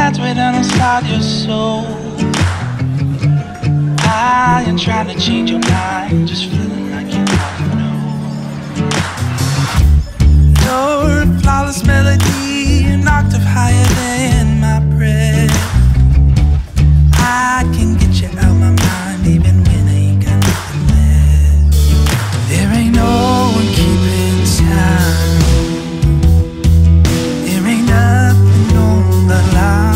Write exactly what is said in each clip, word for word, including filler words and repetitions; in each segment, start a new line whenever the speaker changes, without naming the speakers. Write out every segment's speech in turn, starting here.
that's way down inside your soul. I ain't trying to change your mind, just feeling like you know. You're a flawless melody, an octave higher than my breath. I can get you out my mind even when I ain't got nothing left. There ain't no one keeping time. There ain't nothing on the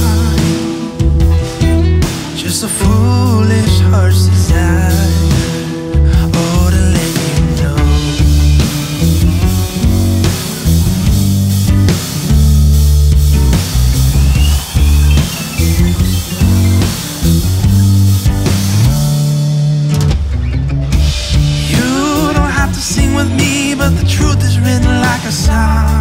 line. Just a foolish heart's desire, oh, to let you know. You don't have to sing with me, but the truth is written like a song.